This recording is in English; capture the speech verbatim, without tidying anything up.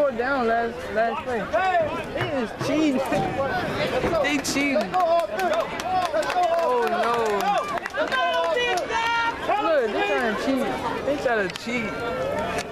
scored down last last play. They is cheating. They cheating. Oh no. Look, they trying to cheat. They trying to cheat.